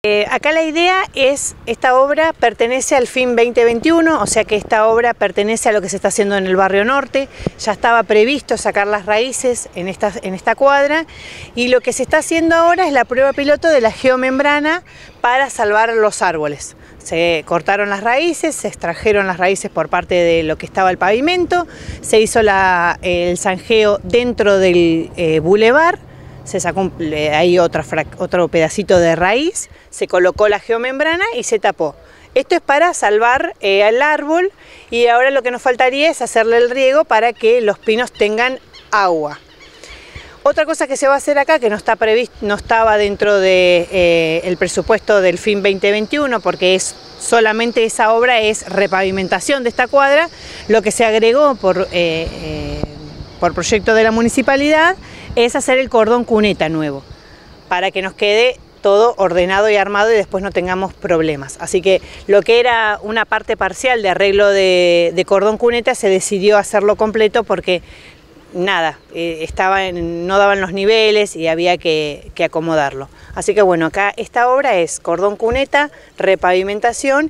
Acá la idea es, esta obra pertenece al FIM 2021, o sea que esta obra pertenece a lo que se está haciendo en el barrio norte. Ya estaba previsto sacar las raíces en esta cuadra, y lo que se está haciendo ahora es la prueba piloto de la geomembrana para salvar los árboles. Se cortaron las raíces, se extrajeron las raíces por parte de lo que estaba el pavimento, se hizo el zanjeo dentro del bulevar. Se sacó ahí otro pedacito de raíz, se colocó la geomembrana y se tapó. Esto es para salvar al árbol, y ahora lo que nos faltaría es hacerle el riego para que los pinos tengan agua. Otra cosa que se va a hacer acá, que no está previsto, no estaba dentro del presupuesto del FIM 2021, porque solamente esa obra es repavimentación de esta cuadra. Lo que se agregó por proyecto de la municipalidad es hacer el cordón cuneta nuevo, para que nos quede todo ordenado y armado y después no tengamos problemas. Así que lo que era una parte parcial de arreglo de cordón cuneta se decidió hacerlo completo, porque nada, no daban los niveles y había que acomodarlo. Así que bueno, acá esta obra es cordón cuneta, repavimentación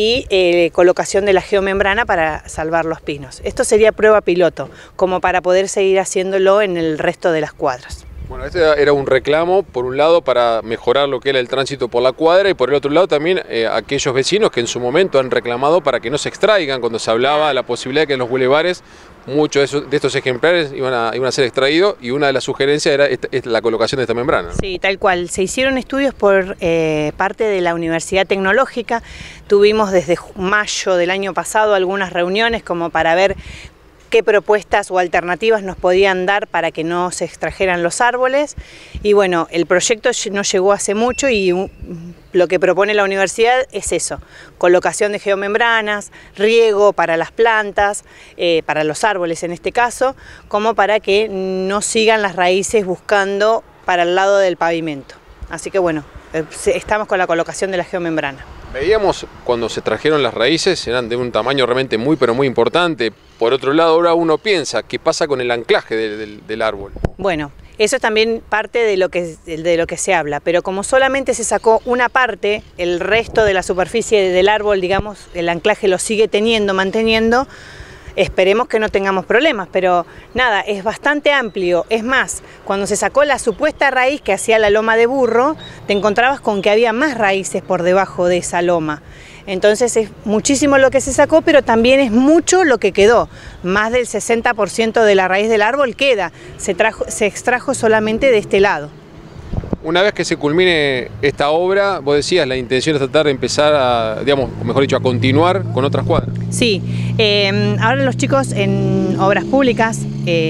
y colocación de la geomembrana para salvar los pinos. Esto sería prueba piloto, como para poder seguir haciéndolo en el resto de las cuadras. Bueno, este era un reclamo, por un lado, para mejorar lo que era el tránsito por la cuadra, y por el otro lado también aquellos vecinos que en su momento han reclamado para que no se extraigan, cuando se hablaba de la posibilidad de que en los bulevares muchos de estos ejemplares iban a ser extraídos, y una de las sugerencias era la colocación de esta membrana. Sí, tal cual. Se hicieron estudios por parte de la Universidad Tecnológica. Tuvimos desde mayo del año pasado algunas reuniones como para ver qué propuestas o alternativas nos podían dar para que no se extrajeran los árboles. Y bueno, el proyecto no llegó hace mucho, y lo que propone la universidad es eso: colocación de geomembranas, riego para las plantas, para los árboles en este caso, como para que no sigan las raíces buscando para el lado del pavimento. Así que bueno, estamos con la colocación de la geomembrana. Veíamos cuando se trajeron las raíces, eran de un tamaño realmente muy importante. Por otro lado, ahora uno piensa, ¿qué pasa con el anclaje del árbol? Bueno, eso es también parte de lo que se habla, pero como solamente se sacó una parte, el resto de la superficie del árbol, digamos, el anclaje lo sigue manteniendo. Esperemos que no tengamos problemas, pero nada, es bastante amplio. Es más, cuando se sacó la supuesta raíz que hacía la loma de burro, te encontrabas con que había más raíces por debajo de esa loma. Entonces es muchísimo lo que se sacó, pero también es mucho lo que quedó. Más del 60% de la raíz del árbol queda, se extrajo solamente de este lado. Una vez que se culmine esta obra, vos decías, la intención es tratar de empezar a, digamos, mejor dicho, a continuar con otras cuadras. Sí, ahora los chicos en Obras Públicas,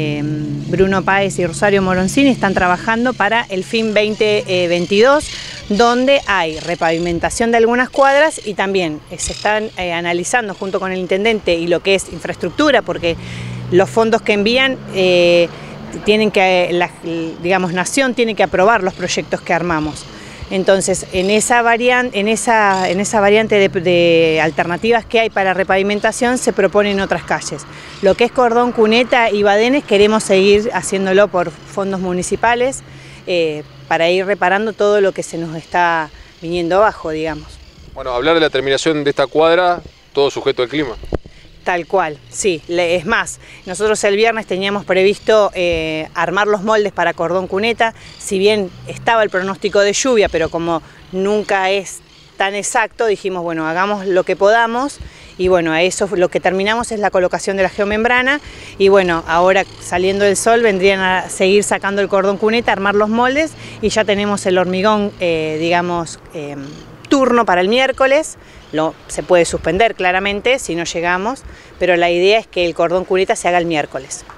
Bruno Páez y Rosario Moroncini, están trabajando para el FIM 2022, donde hay repavimentación de algunas cuadras, y también se están analizando junto con el intendente y lo que es infraestructura, porque los fondos que envían tienen que, digamos, Nación tiene que aprobar los proyectos que armamos. Entonces, en esa variante de alternativas que hay para repavimentación, se proponen otras calles. Lo que es cordón cuneta y badenes queremos seguir haciéndolo por fondos municipales, para ir reparando todo lo que se nos está viniendo abajo, digamos. Bueno, hablar de la terminación de esta cuadra, todo sujeto al clima. Tal cual, sí. Es más, nosotros el viernes teníamos previsto armar los moldes para cordón cuneta, si bien estaba el pronóstico de lluvia, pero como nunca es tan exacto, dijimos, bueno, hagamos lo que podamos, y bueno, a eso lo que terminamos es la colocación de la geomembrana, y bueno, ahora saliendo el sol vendrían a seguir sacando el cordón cuneta, armar los moldes, y ya tenemos el hormigón, digamos, turno para el miércoles. Se puede suspender claramente si no llegamos, pero la idea es que el cordón cuneta se haga el miércoles.